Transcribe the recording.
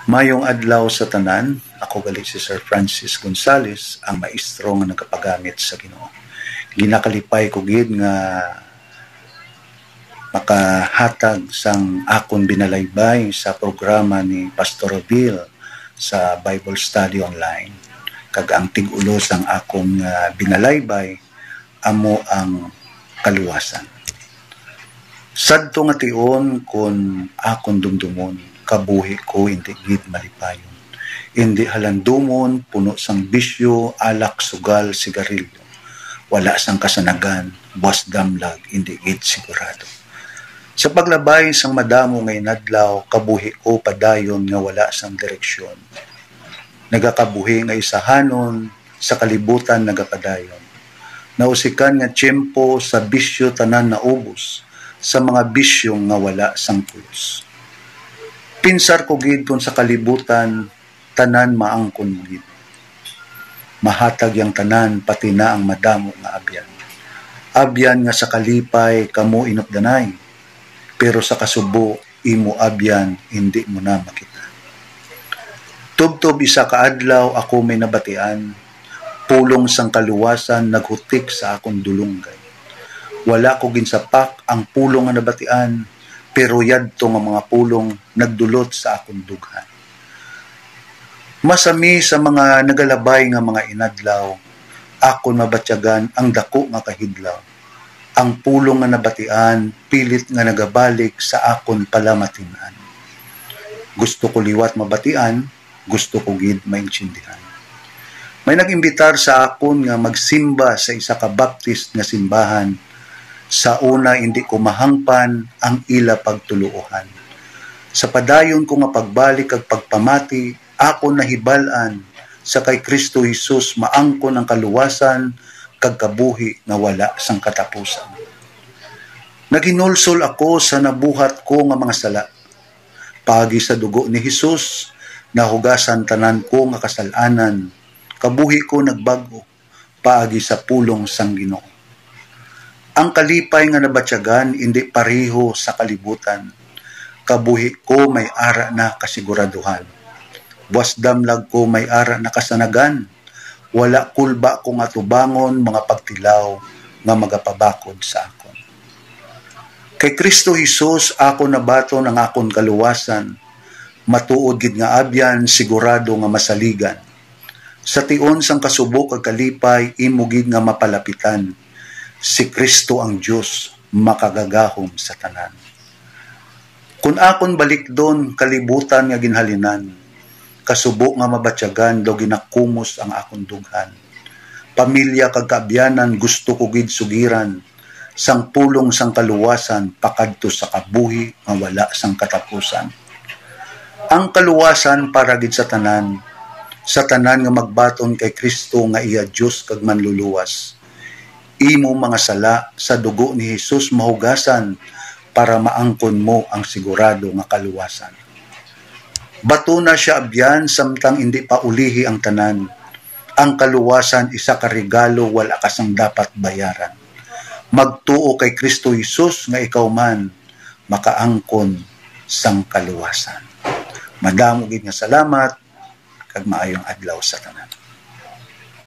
Mayong adlaw sa tanan, ako gali si Sir Francis Gonzales, ang maestro nga nagapagamit sa Ginoo. Ginakalipay ko gid nga makahatag sang akon binalaybay sa programa ni Pastor Bill sa Bible Study Online. Kag ang tig-ulo sang akong binalaybay amo ang kaluwasan. Sadto nga tion kun akon dumdumon, kabuhi ko hindi gid malipayon. Hindi halandumon, puno sang bisyo, alak, sugal, sigarilyo. Wala sang kasanagan, buwas damlag, hindi gid sigurado. Sa paglabay sang madamo ngay nadlaw, kabuhi ko padayon nga wala sang direksyon. Nagakabuhi nga isahanon, sa kalibutan nagapadayon. Nausikan nga tiyempo sa bisyo tanan na ubos, sa mga bisyong nga wala sang pulos. Pinsar ko gid kung sa kalibutan, tanan maangkon gid. Mahatag yang tanan, pati na ang madamo nga abyan. Abyan nga sa kalipay, kamo inupdanay. Pero sa kasubo, imo abyan, hindi mo na makita. Tubtob isa kaadlaw, ako may nabatian. Pulong sang kaluwasan, naghutik sa akong dulunggay. Wala ko ginsapak ang pulong nga nabatian, pero yadto nga mga pulong nagdulot sa akong dughan. Masami sa mga nagalabay nga mga inadlaw, akon mabatyagan ang dako nga kahidlaw. Ang pulong nga nabatian, pilit nga nagabalik sa akon palamatinan. Gusto ko liwat mabatian, gusto ko gid maintindihan. May nag-imbitar sa akon nga magsimba sa isa ka Baptist nga simbahan. Sa una, hindi ko mahangpan ang ila pagtuluohan. Sa padayon ko nga pagbalik ag pagpamati, ako nahibalan sa kay Kristo Jesus maangkon ang kaluwasan kag kabuhi nga wala sang katapusan. Naginulsol ako sa nabuhat ko nga mga sala. Pagi sa dugo ni Jesus, nahugasan tanan ko nga kasalanan. Kabuhi ko nagbago, paagi sa pulong sang Ginoo. Ang kalipay nga nabatyagan, hindi pareho sa kalibutan. Kabuhi ko may ara na kasiguraduhan. Buwas damlag ko may ara na kasanagan. Wala kulba kong atubangon, mga pagtilaw nga magapabakod sa akon. Kay Kristo Jesus, ako nabaton ang akon kaluwasan. Matuod gid nga abyan, sigurado nga masaligan. Sa tion sang kasubok ag kalipay, imo gid nga mapalapitan. Si Kristo ang Diyos, makagagahom sa tanan. Kung akon balik doon, kalibutan nga ginhalinan, kasubo nga mabatyagan, do ginakumos ang akong dughan. Pamilya kag kaabyanan, gusto ko gid sugiran, sang pulong sang kaluwasan, pakadto sa kabuhi, nga wala sang katapusan. Ang kaluwasan para gid sa tanan nga magbaton kay Kristo nga iya Diyos kag manluluwas. Imo mga sala sa dugo ni Jesus mahugasan para maangkon mo ang sigurado nga kaluwasan. Bato na siya abyan samtang hindi pa ulihi ang tanan. Ang kaluwasan isa ka regalo wala ka sang dapat bayaran. Magtuo kay Kristo Jesus nga ikaw man makaangkon sang kaluwasan. Madamo gid nga salamat kag maayong adlaw sa tanan.